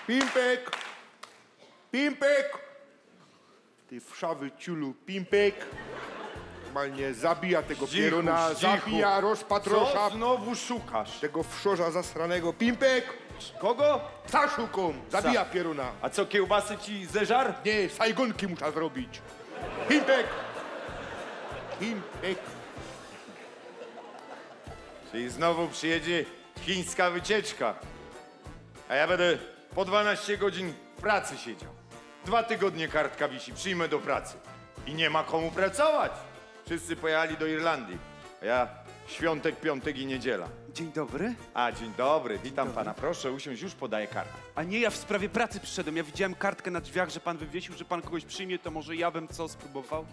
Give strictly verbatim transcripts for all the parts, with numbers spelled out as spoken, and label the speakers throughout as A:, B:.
A: Pimpek! Pimpek! Ty wszawy ciulu, Pimpek! Normalnie zabija tego
B: Cichu,
A: pieruna,
B: cichu.
A: zabija rozpatrosza.
B: Co znowu szukasz?
A: Tego wszorza zasranego. Pimpek!
B: Kogo?
A: Psa szukam, zabija
B: Psa.
A: pieruna.
B: A co, kiełbasy ci zeżar?
A: Nie, sajgonki muszę zrobić. Pimpek! Pimpek!
B: Czyli znowu przyjedzie chińska wycieczka. A ja będę po dwanaście godzin w pracy siedział. Dwa tygodnie kartka wisi, przyjmę do pracy. I nie ma komu pracować. Wszyscy pojechali do Irlandii. A ja świątek, piątek i niedziela.
C: Dzień dobry.
B: A, dzień dobry, witam pana. Proszę usiąść, już podaję kartę.
C: A nie, ja w sprawie pracy przyszedłem. Ja widziałem kartkę na drzwiach, że pan wywiesił, że pan kogoś przyjmie, to może ja bym co spróbował?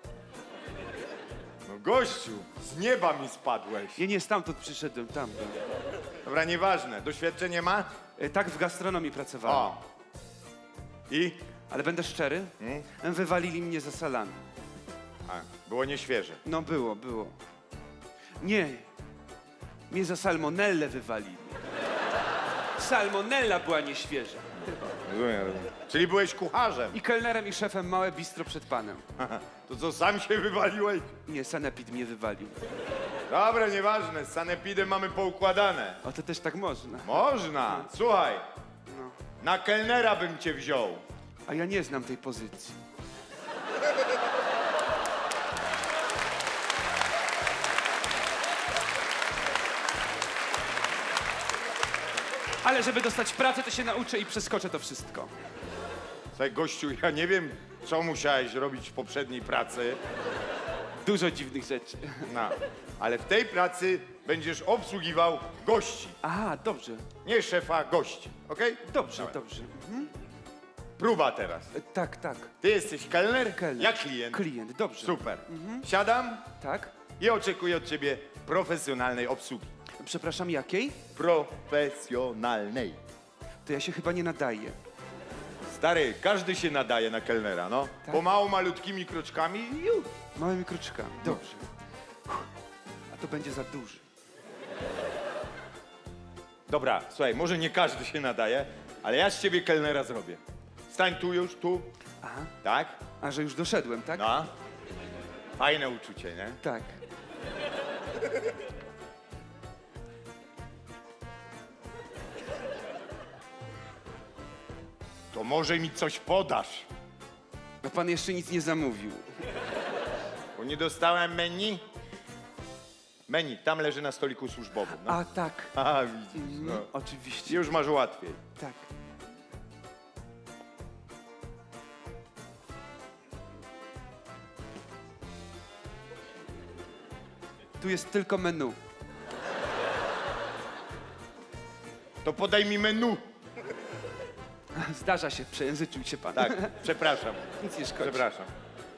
B: No gościu, z nieba mi spadłeś.
C: Nie, nie, stamtąd przyszedłem, tam. tam.
B: Dobra, nieważne. Doświadczenie ma?
C: E, tak, w gastronomii pracowałem.
B: O. I?
C: Ale będę szczery,
B: Hmm?
C: wywalili mnie za salami.
B: A, było nieświeże.
C: No było, było. Nie, mnie za salmonellę wywalili. Salmonella była nieświeża.
B: Rozumiem, rozumiem. Czyli byłeś kucharzem.
C: I kelnerem, i szefem małe bistro przed panem.
B: To co, sam się wywaliłeś?
C: Nie, sanepid mnie wywalił.
B: Dobra, nieważne, z sanepidem mamy poukładane.
C: O, to też tak można.
B: Można. Słuchaj,
C: No.
B: na kelnera bym cię wziął.
C: A ja nie znam tej pozycji. Ale żeby dostać pracę, to się nauczę i przeskoczę to wszystko.
B: Słuchaj, gościu, ja nie wiem, co musiałeś robić w poprzedniej pracy,
C: Dużo dziwnych rzeczy.
B: no, ale w tej pracy będziesz obsługiwał gości.
C: Aha, dobrze.
B: Nie szefa, gości, okej?
C: Dobrze,
B: Dobra.
C: dobrze. Mhm.
B: Próba teraz.
C: E, tak, tak.
B: Ty jesteś kelner?
C: Kelner.
B: Ja klient.
C: Klient, dobrze.
B: Super. Siadam
C: Tak?
B: i oczekuję od ciebie profesjonalnej obsługi.
C: Przepraszam, jakiej?
B: Profesjonalnej.
C: To ja się chyba nie nadaję.
B: Stary, każdy się nadaje na kelnera, no.
C: Tak?
B: Pomału, malutkimi kroczkami i już.
C: Małymi kroczkami. Dobrze. A to będzie za duży.
B: Dobra, słuchaj, może nie każdy się nadaje, ale ja z ciebie kelnera zrobię. Stań tu już, tu.
C: Aha.
B: Tak?
C: A że już doszedłem, tak?
B: No. Fajne uczucie, nie?
C: Tak.
B: To może mi coś podasz,
C: A pan jeszcze nic nie zamówił.
B: bo nie dostałem menu. Menu, tam leży na stoliku służbowym. No.
C: A, tak.
B: A, widzisz, no.
C: No, oczywiście.
B: Już masz łatwiej.
C: Tak. Tu jest tylko menu.
B: To podaj mi menu.
C: Zdarza się, przejęzyczył się pan.
B: Tak, przepraszam.
C: Nic nie szkodzi.
B: Przepraszam.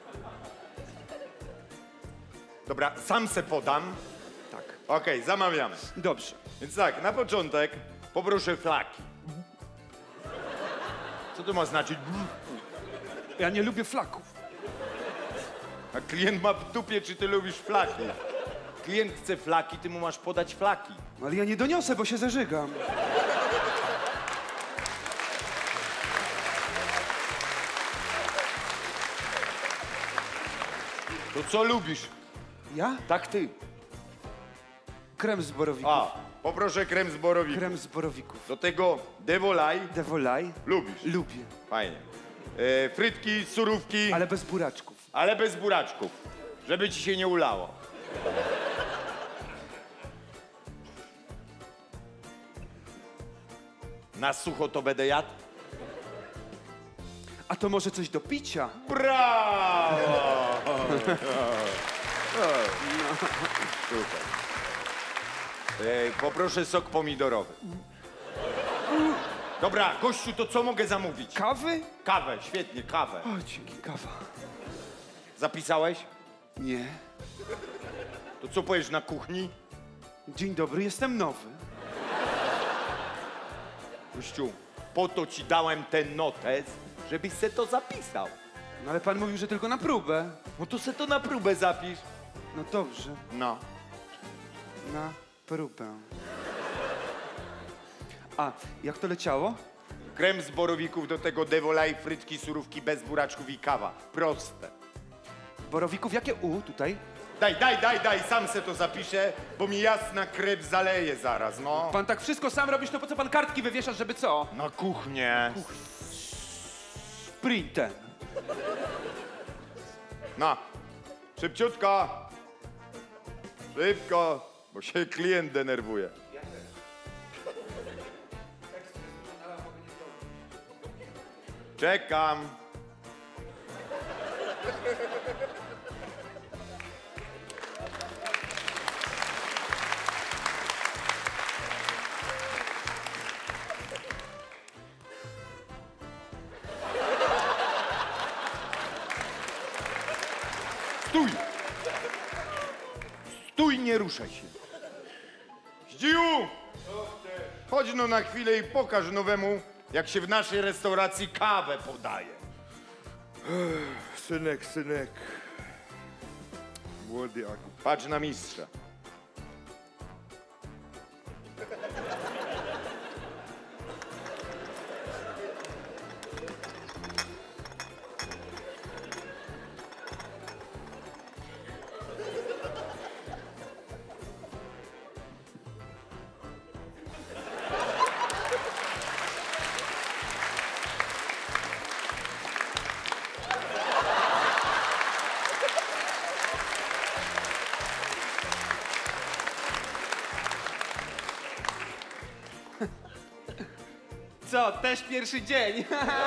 B: Dobra, sam se podam.
C: Tak.
B: Okej, zamawiamy.
C: Dobrze.
B: Więc tak, na początek poproszę flaki. Co to ma znaczyć?
C: Ja nie lubię flaków.
B: A klient ma w dupie, czy ty lubisz flaki. Klient chce flaki, ty mu masz podać flaki.
C: Ale ja nie doniosę, bo się zażygam.
B: To co lubisz?
C: Ja?
B: Tak ty.
C: Krem z borowików.
B: A, poproszę krem z borowików.
C: Krem z borowików.
B: Do tego devolaj.
C: Devolaj.
B: Lubisz.
C: Lubię.
B: Fajnie. E, frytki, surówki, ale...
C: Ale bez buraczków.
B: ale bez buraczków. Żeby ci się nie ulało. Na sucho to będę jadł?
C: A to może coś do picia?
B: Brawo! Super. E, poproszę sok pomidorowy. Dobra, gościu, to co mogę zamówić?
C: Kawy?
B: Kawę, świetnie, kawę.
C: O, dzięki, kawa.
B: Zapisałeś?
C: Nie.
B: To co powiesz na kuchni?
C: Dzień dobry, jestem nowy.
B: Gościu, po to ci dałem ten notes, żebyś se to zapisał.
C: No ale pan mówił, że tylko na próbę.
B: No to se to na próbę zapisz.
C: No dobrze,
B: No.
C: na próbę. A, jak to leciało?
B: Krem z borowików, do tego devolaj, frytki, surówki bez buraczków i kawa. Proste.
C: Borowików, jakie U tutaj?
B: Daj, daj, daj, daj, sam se to zapiszę, bo mi jasna krew zaleje zaraz, no.
C: Pan tak wszystko sam robisz, to po co pan kartki wywieszasz, żeby co?
B: Na kuchnię.
C: Sprintem.
B: Na, szybciutko. Szybko, bo się klient denerwuje. Czekam. Stój! Stój, nie ruszaj się. Zdziu! Chodź no na chwilę i pokaż nowemu, jak się w naszej restauracji kawę podaje.
A: Synek, synek. Młody Aku.
B: Patrz na mistrza.
C: Co, też pierwszy dzień?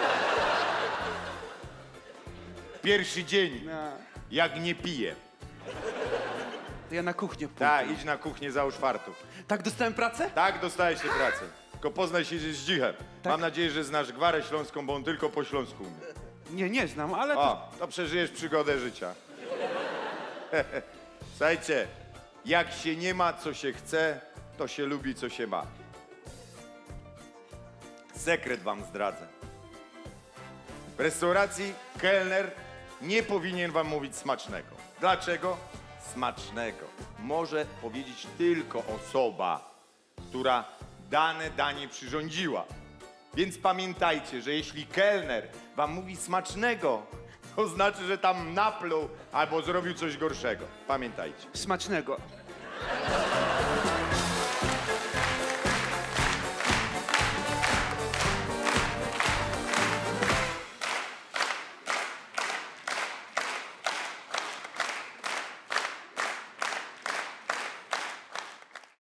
B: Pierwszy dzień,
C: No.
B: jak nie piję.
C: To ja na kuchnię pójdę.
B: Tak, idź na kuchnię, załóż fartuch.
C: Tak dostałem pracę?
B: Tak, dostajesz tę pracę. Tylko poznaj się z Zdzichem. Mam nadzieję, że znasz gwarę śląską, bo on tylko po śląsku umie.
C: Nie, nie znam, ale to...
B: O, to przeżyjesz przygodę życia. Słuchajcie, jak się nie ma, co się chce, to się lubi, co się ma. Sekret wam zdradzę. W restauracji kelner nie powinien wam mówić smacznego. Dlaczego? Smacznego może powiedzieć tylko osoba, która dane danie przyrządziła. Więc pamiętajcie, że jeśli kelner wam mówi smacznego, to znaczy, że tam napluł albo zrobił coś gorszego. Pamiętajcie.
C: Smacznego.